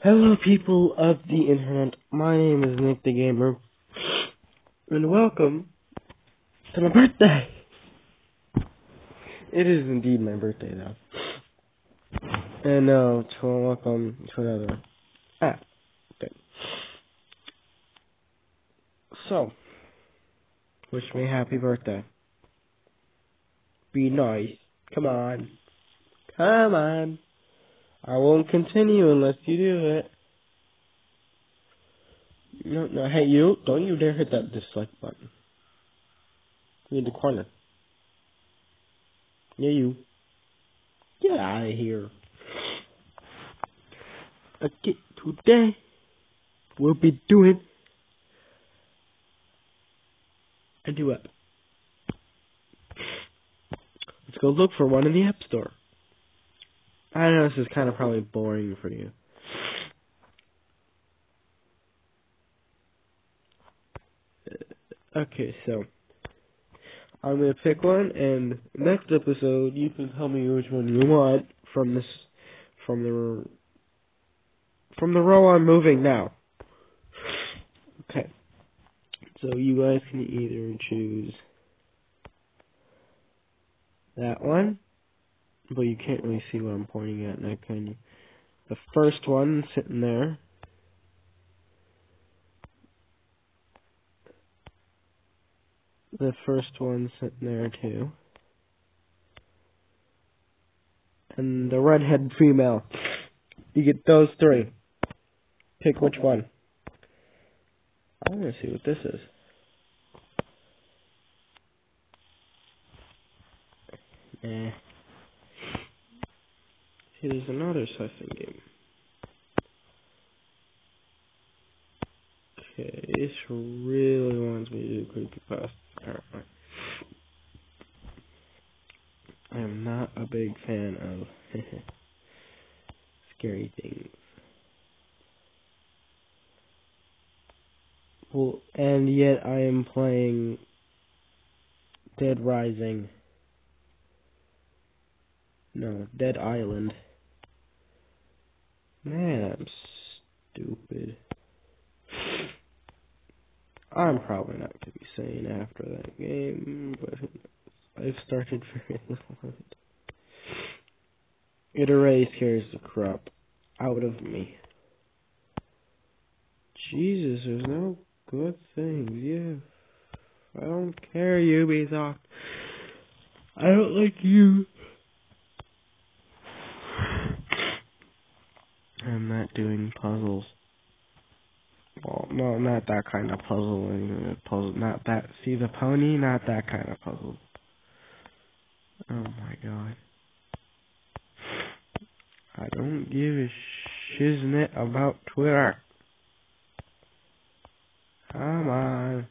Hello, people of the internet. My name is Nick the Gamer, and welcome to my birthday. It is indeed my birthday now, and welcome to another app. Okay. So, wish me a happy birthday. Be nice. Come on. I won't continue unless you do it. No, hey you, don't you dare hit that dislike button. You're in the corner. Yeah, you. Get out of here. Okay, today we'll be doing a duet. Let's go look for one in the App Store. I know this is kind of probably boring for you. Okay, so I'm gonna pick one, and next episode you can tell me which one you want from the row I'm moving now. Okay, so you guys can either choose that one, but you can't really see what I'm pointing at, and I can. The first one sitting there. The first one sitting there too. And the redhead female. You get those three. Pick which one. I want to see what this is. See, there's another sussing game. Okay, this really wants me to do creepypasta. Alright. I am not a big fan of scary things. Well, and yet I am playing Dead Rising. No, Dead Island. Man, I'm stupid. I'm probably not going to be sane after that game, but I've started very little. It already scares the crap out of me. Jesus, there's no good things. Yeah. I don't care, Ubisoft. I don't like you. I'm not doing puzzles. Well, no, not that kind of puzzle. Not that. See the pony? Not that kind of puzzle. Oh my god. I don't give a shiznit about Twitter. Come on.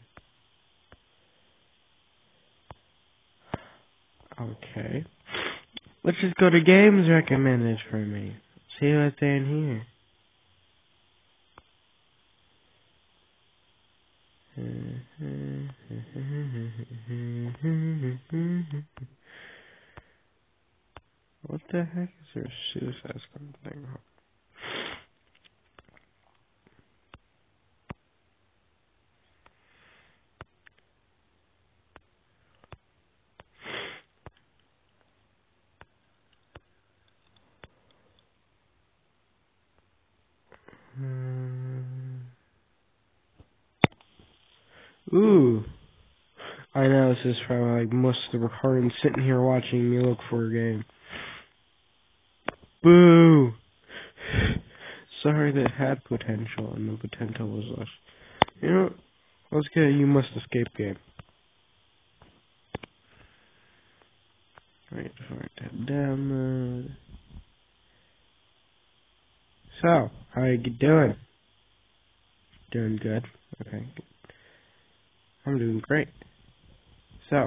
Okay. Let's just go to games recommended for me. See what's in here. What the heck is your Suicide Squad thing? Ooh. I know this is probably like most of the recording sitting here watching me look for a game. Boo! Sorry that had potential and the potential was lost. You know, let's get a You Must Escape game. Wait for it to download. So, how you doing? Doing good? Okay, good. I'm doing great. So,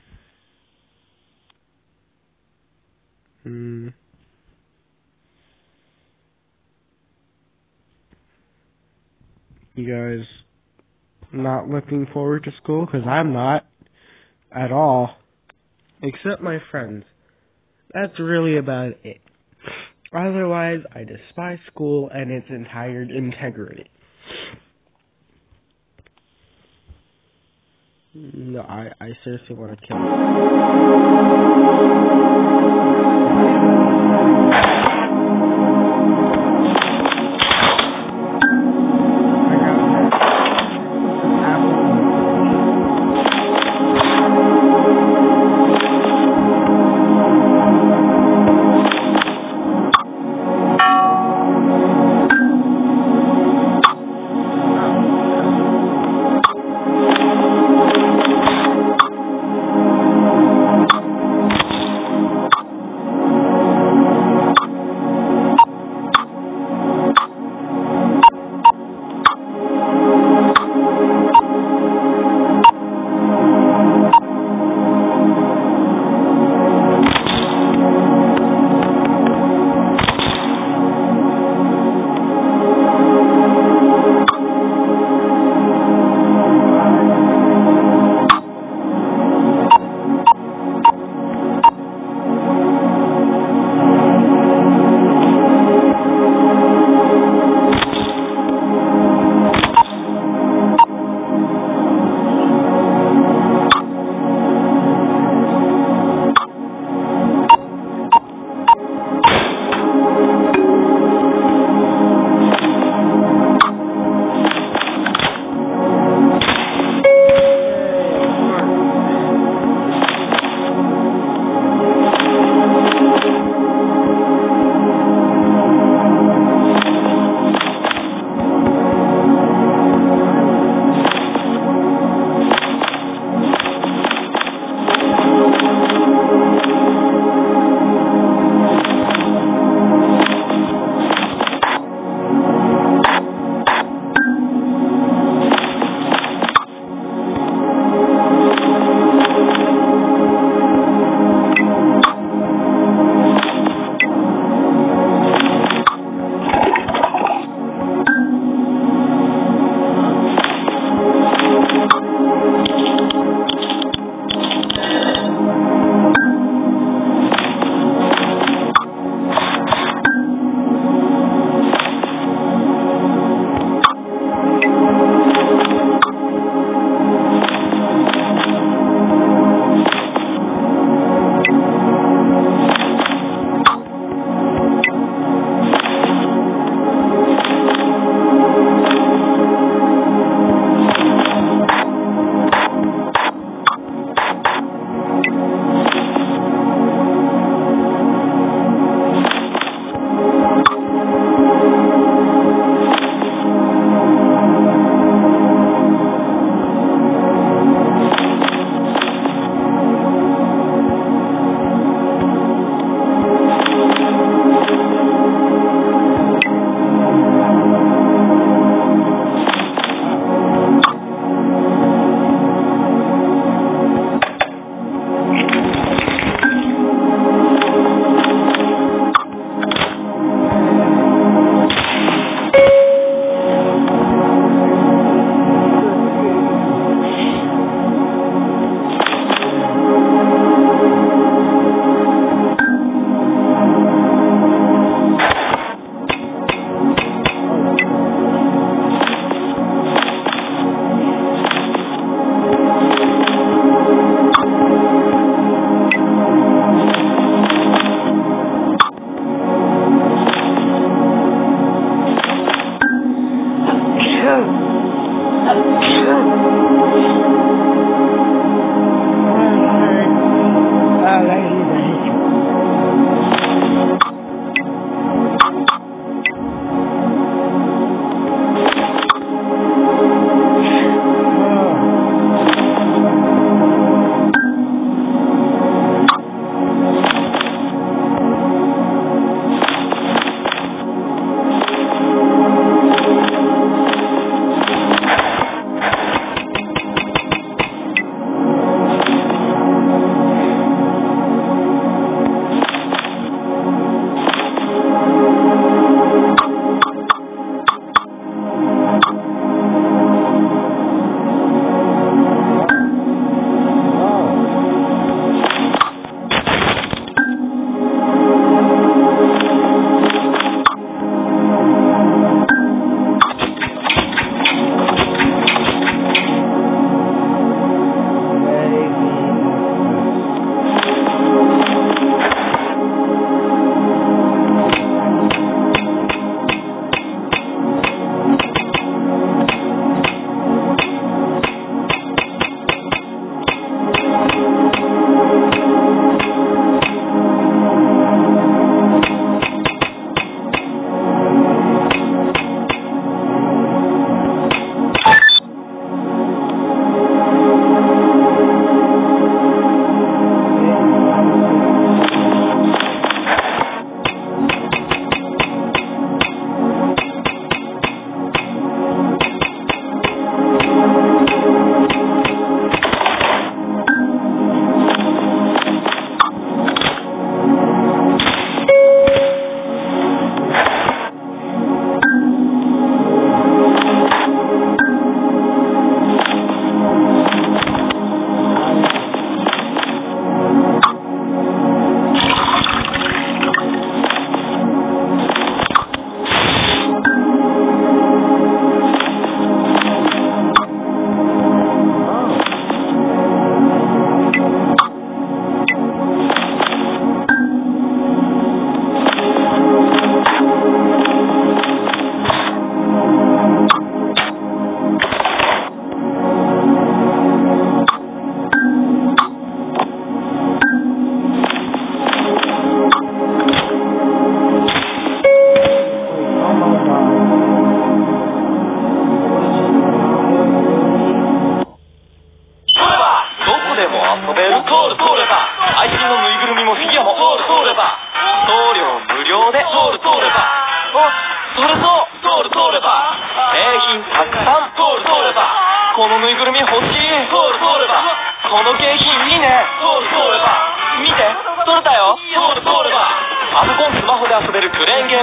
you guys not looking forward to school? Because I'm not at all. Except my friends. That's really about it. Otherwise, I despise school and its entire integrity. No, I seriously want to kill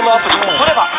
アプリ取れば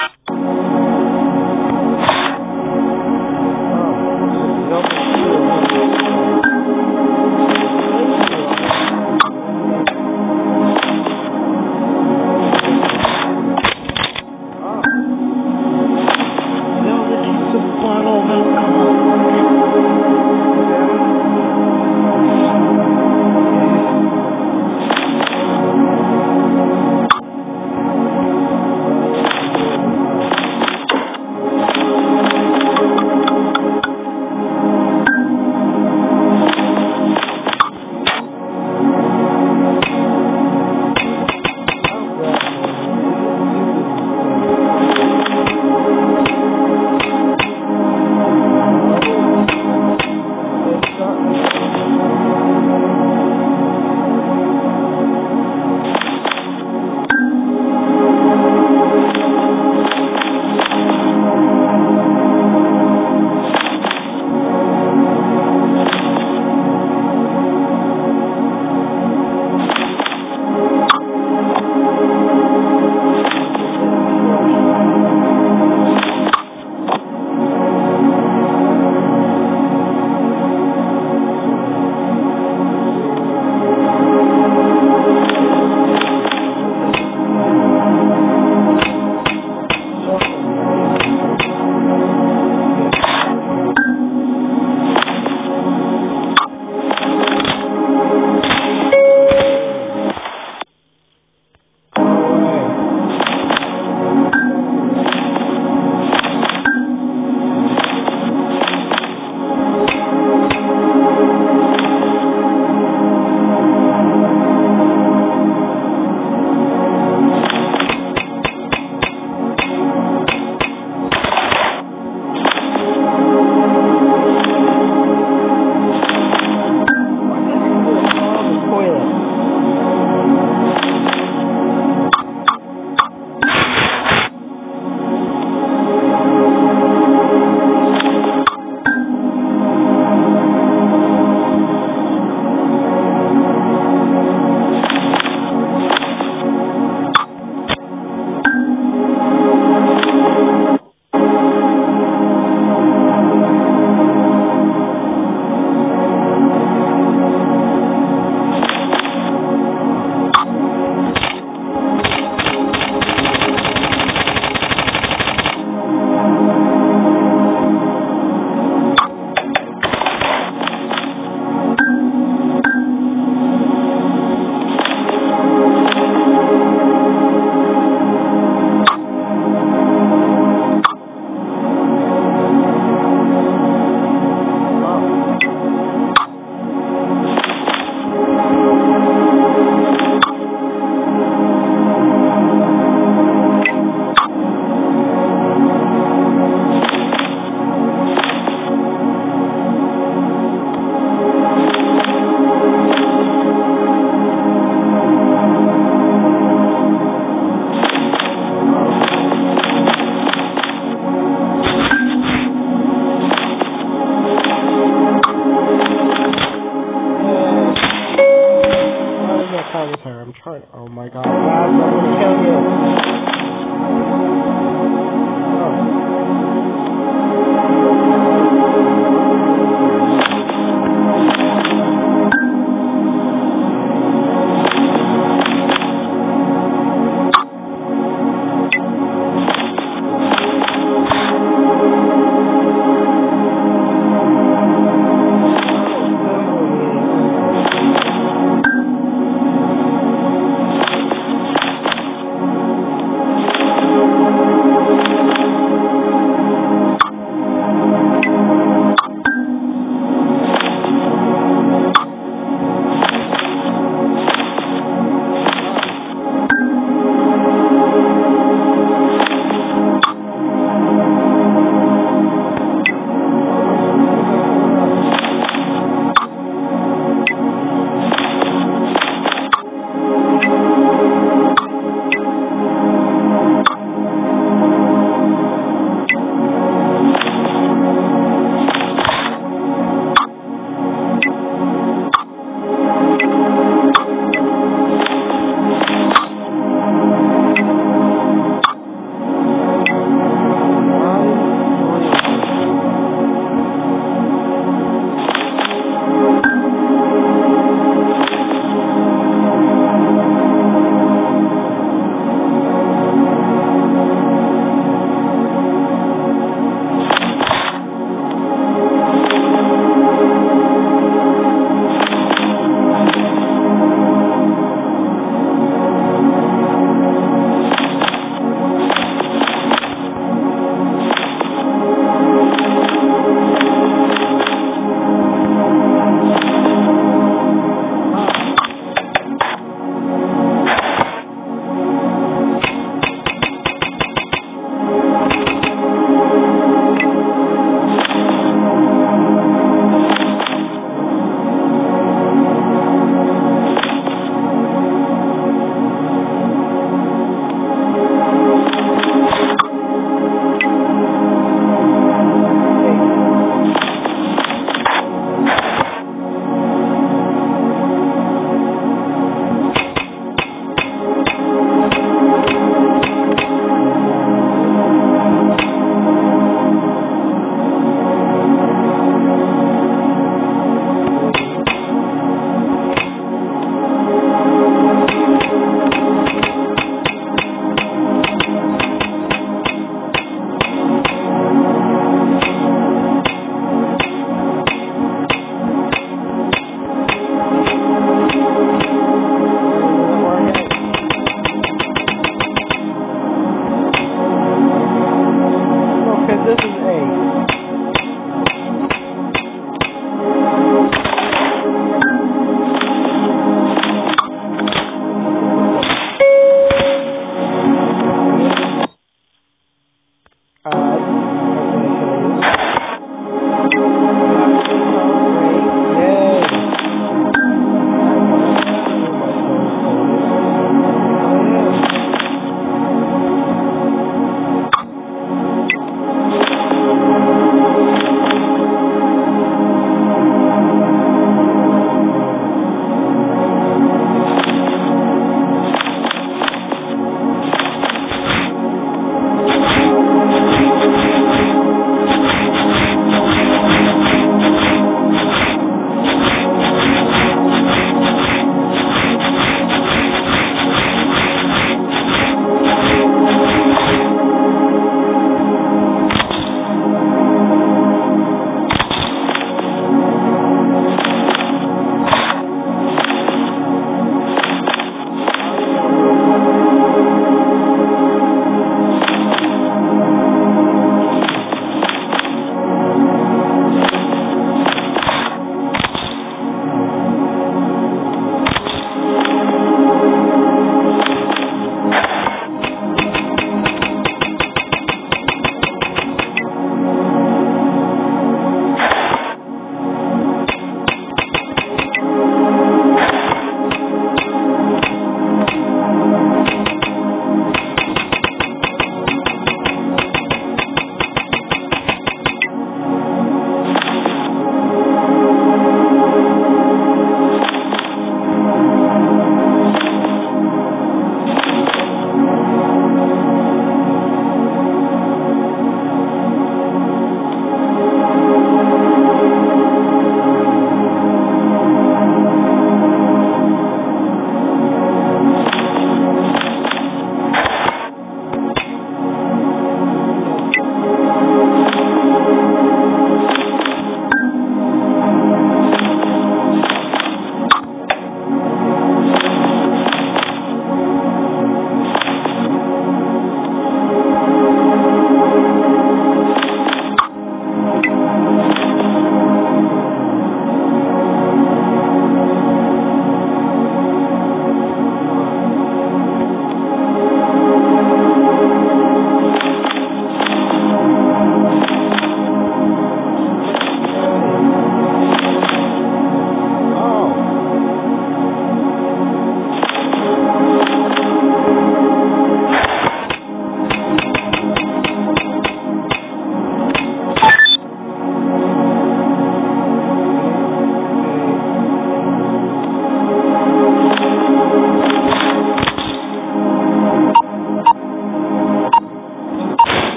This is A.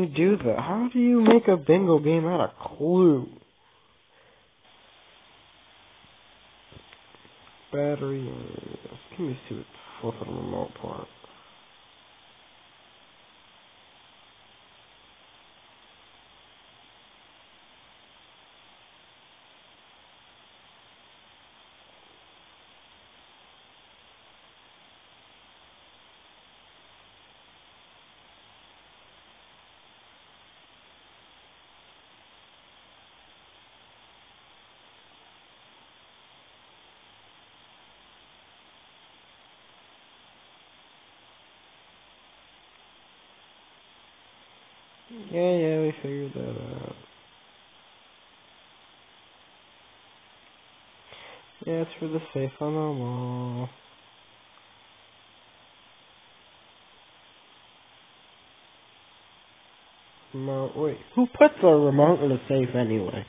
you do that? How do you make a bingo game out of Clue? Battery. Let me see what's for the remote part. Yeah, we figured that out. Yeah, it's for the safe on the wall. Remote. Wait, who puts a remote in a safe anyway?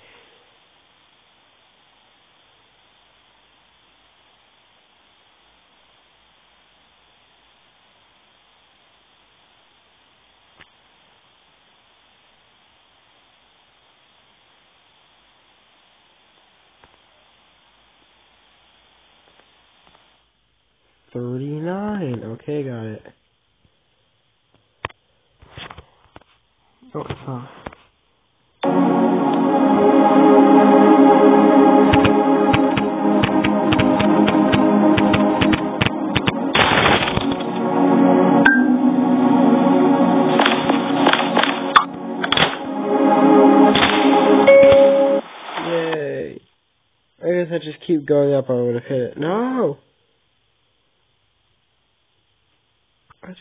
$39. Okay, got it. Oh, it's not. Yay. I guess I just keep going up, I would have hit it. No! What?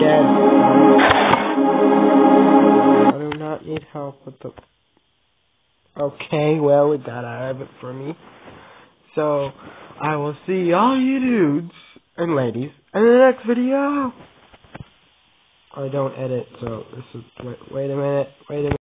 dead. I do not need help with the... Okay, well, it got out of it for me. So, I will see all you dudes and ladies in the next video. I don't edit, so this is... Wait a minute.